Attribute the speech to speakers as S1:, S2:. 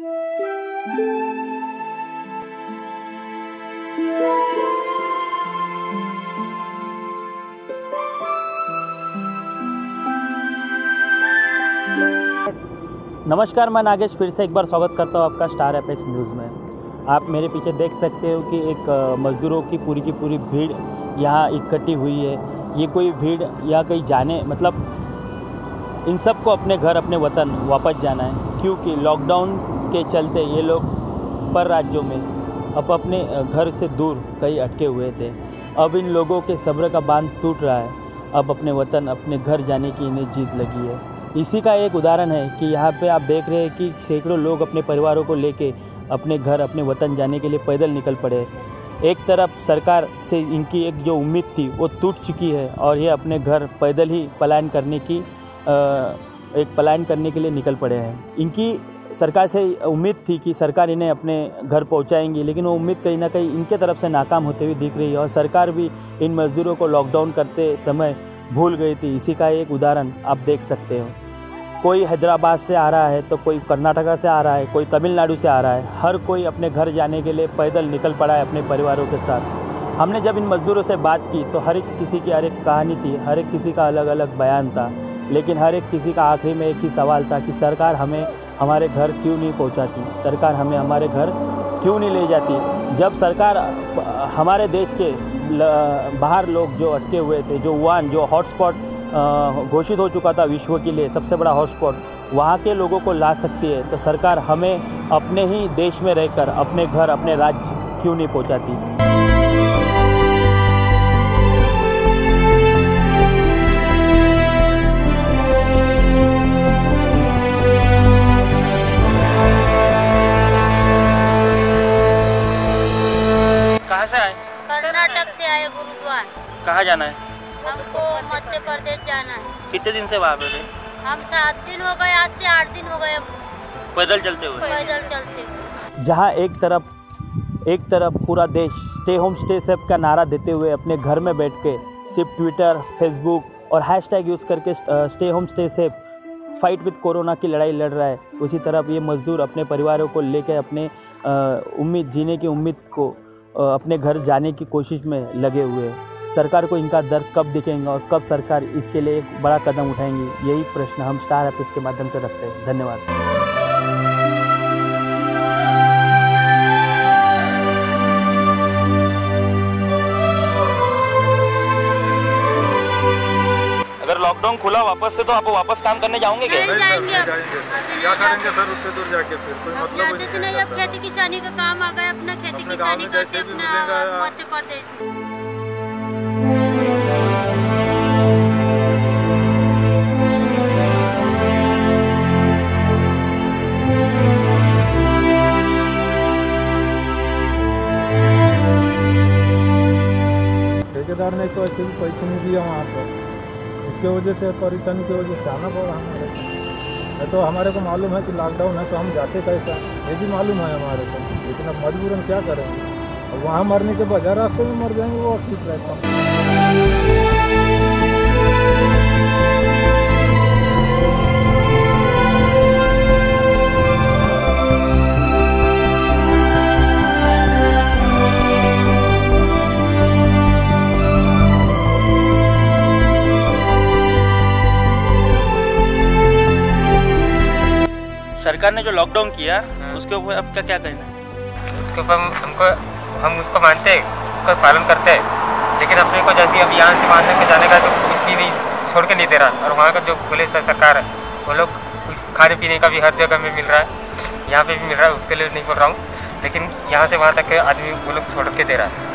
S1: नमस्कार, मैं नागेश फिर से एक बार स्वागत करता हूँ आपका स्टार एपेक्स न्यूज़ में। आप मेरे पीछे देख सकते हो कि एक मज़दूरों की पूरी भीड़ यहाँ इकट्ठी हुई है। ये कोई भीड़ या कहीं जाने मतलब इन सब को अपने घर अपने वतन वापस जाना है, क्योंकि लॉकडाउन के चलते ये लोग पर राज्यों में अब अपने घर से दूर कहीं अटके हुए थे। अब इन लोगों के सब्र का बांध टूट रहा है। अब अपने वतन अपने घर जाने की इन्हें जीत लगी है। इसी का एक उदाहरण है कि यहाँ पे आप देख रहे हैं कि सैकड़ों लोग अपने परिवारों को लेके अपने घर अपने वतन जाने के लिए पैदल निकल पड़े। एक तरफ सरकार से इनकी एक जो उम्मीद थी वो टूट चुकी है और ये अपने घर पैदल ही पलायन करने के लिए निकल पड़े हैं। इनकी सरकार से उम्मीद थी कि सरकार इन्हें अपने घर पहुँचाएंगी, लेकिन वो उम्मीद कहीं ना कहीं इनके तरफ से नाकाम होते हुए दिख रही है और सरकार भी इन मज़दूरों को लॉकडाउन करते समय भूल गई थी। इसी का एक उदाहरण आप देख सकते हो। कोई हैदराबाद से आ रहा है तो कोई कर्नाटका से आ रहा है, कोई तमिलनाडु से आ रहा है। हर कोई अपने घर जाने के लिए पैदल निकल पड़ा है अपने परिवारों के साथ। हमने जब इन मज़दूरों से बात की तो हर एक किसी की हर एक कहानी थी, हर एक किसी का अलग अलग बयान था, लेकिन हर एक किसी का आखिरी में एक ही सवाल था कि सरकार हमें हमारे घर क्यों नहीं पहुंचाती, सरकार हमें हमारे घर क्यों नहीं ले जाती। जब सरकार हमारे देश के बाहर लोग जो अटके हुए थे, जो वुहान जो हॉटस्पॉट घोषित हो चुका था विश्व के लिए सबसे बड़ा हॉटस्पॉट, वहाँ के लोगों को ला सकती है, तो सरकार हमें अपने ही देश में रहकर अपने घर अपने राज्य क्यों नहीं पहुँचाती। कहाँ से आए?
S2: कर्नाटक से आए गुरुद्वार।
S1: कहाँ जाना है?
S2: हमको मध्य प्रदेश जाना है।
S1: कितने दिन से वहाँ पे थे?
S2: हम 7 दिन हो गए, आज से 8 दिन हो गए
S1: पैदल चलते हुए।
S2: जहाँ
S1: एक तरफ पूरा देश स्टे होम स्टे सेफ का नारा देते हुए अपने घर में बैठ के सिर्फ ट्विटर, फेसबुक और हैशटैग यूज़ करके stay home stay safe fight with corona की लड़ाई लड़ रहा है, उसी तरफ ये मज़दूर अपने परिवारों को लेकर अपने जीने की उम्मीद को अपने घर जाने की कोशिश में लगे हुए हैं। सरकार को इनका दर्द कब दिखेगा और कब सरकार इसके लिए एक बड़ा कदम उठाएंगी, यही प्रश्न हम स्टार एपेक्स के माध्यम से रखते हैं। धन्यवाद। अगर लॉकडाउन खुला वापस से तो आप वापस काम करने जाओगे क्या?
S2: नहीं जाएंगे।
S3: क्या करेंगे सर उतने दूर जाके? फिर कोई मतलब
S2: नहीं। अब खेती किसानी का काम आ गया, अपना खेती किसानी करते अपना मध्य प्रदेश।
S3: ठेकेदार ने तो ऐसे भी पैसे नहीं दिया वहाँ पर, इसके वजह से परेशानी की वजह से आना पड़ा हमारे। तो हमारे को मालूम है कि लॉकडाउन है तो हम जाते कैसा, ये भी मालूम है हमारे को, लेकिन अब मजबूरन क्या करेंगे। अब वहाँ मरने के बजाय रास्ते में मर जाएंगे वो ठीक रहता।
S1: सरकार ने जो लॉकडाउन किया उसके ऊपर अब क्या कहना है?
S4: उसके ऊपर हम उसको मानते हैं, उसका पालन करते हैं, लेकिन अपने को जैसे अब यहाँ से वहाँ के जाने का तो कुछ भी नहीं छोड़ के नहीं दे रहा। और वहाँ का जो पुलिस है, सरकार है, वो लोग खाने पीने का भी हर जगह में मिल रहा है, यहाँ पे भी मिल रहा है, उसके लिए नहीं बोल रहा हूँ, लेकिन यहाँ से वहाँ तक के आदमी वो लोग छोड़ के दे रहा है।